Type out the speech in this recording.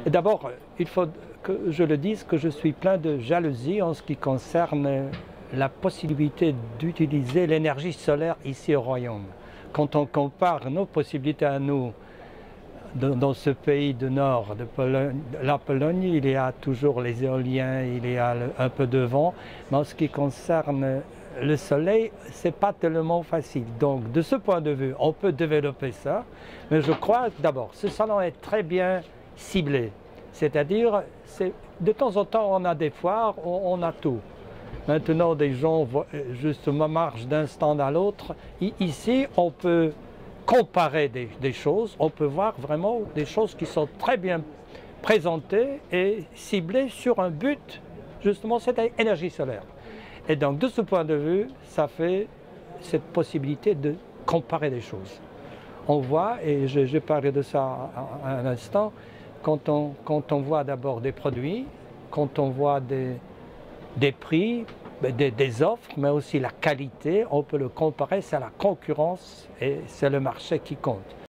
D'abord, il faut que je le dise que je suis plein de jalousie en ce qui concerne la possibilité d'utiliser l'énergie solaire ici au Royaume. Quand on compare nos possibilités à nous, dans ce pays du nord, la Pologne, il y a toujours les éoliens, il y a un peu de vent, mais en ce qui concerne le soleil, ce n'est pas tellement facile. Donc, de ce point de vue, on peut développer ça, mais je crois d'abord, ce salon est très bien ciblé. C'est-à-dire, de temps en temps, on a des foires, on a tout. Maintenant, des gens justement marchent d'un stand à l'autre. Ici, on peut comparer des choses, on peut voir vraiment des choses qui sont très bien présentées et ciblées sur un but, justement, c'est l'énergie solaire. Et donc, de ce point de vue, ça fait cette possibilité de comparer des choses. On voit, et je parlais de ça à un instant, quand on voit d'abord des produits, quand on voit des prix, des offres, mais aussi la qualité, on peut le comparer, c'est la concurrence et c'est le marché qui compte.